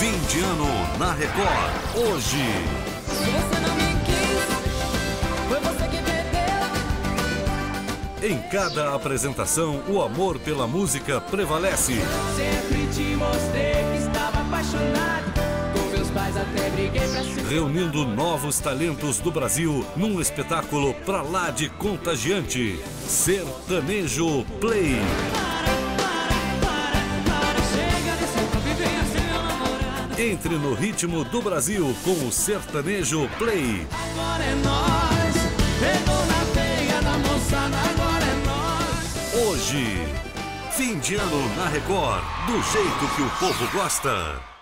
Fim de ano na Record. Hoje. Se você não me quis, foi você que perdeu. Em cada apresentação, o amor pela música prevalece. Sempre te mostrei que estava apaixonado. Com meus pais até briguei pra se... Reunindo novos talentos do Brasil num espetáculo pra lá de contagiante. Sertanejo Play. Chega desse papo e venha ser meu namorado. Entre no ritmo do Brasil com o Sertanejo Play. Agora é nós. Pegou na veia da moçada, agora é nós. Hoje. Fim de ano na Record. Do jeito que o povo gosta.